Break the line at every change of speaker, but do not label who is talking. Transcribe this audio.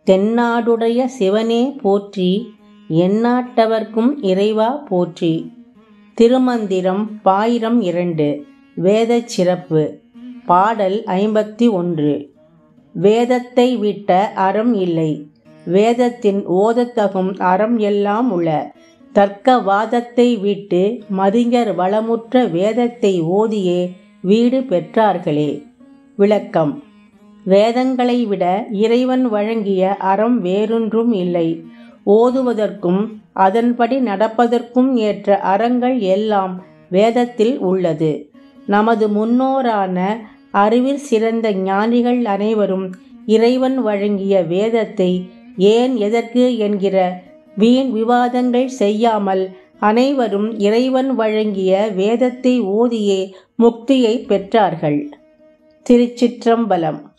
தென்னாடுடைய சிவனே போற்றி, எந்நாட்டவர்க்கும் இறைவா போற்றி. திருமந்திரம் பாயிரம் 2. வேதச் சிறப்பு. பாடல் 51. வேதத்தை விட்ட அறம் இல்லை, வேதத்தின் ஓதத்தகும் அறம் எல்லாம் உள. தர்க்க வாதத்தை விட்டு மதிஞர் வளமுற்ற வேதத்தை ஓதியே வீடு பெற்றார்களே. விளக்கம். வேதங்களை விட இறைவன் வழங்கிய அறம் வேறொன்றும் இல்லை. ஓதுவதற்கும் அதன்படி நடப்பதற்கும் ஏற்ற அறங்கள் எல்லாம் வேதத்தில் உள்ளது. நமது முன்னோரான அறிவில் சிறந்த ஞானிகள் அனைவரும் இறைவன் வழங்கிய வேதத்தை ஏன் எதற்கு என்கிற வீண் விவாதங்கள் செய்யாமல் அனைவரும் இறைவன் வழங்கிய வேதத்தை ஓதியே முக்தியை பெற்றார்கள். திருச்சிற்றம்பலம்.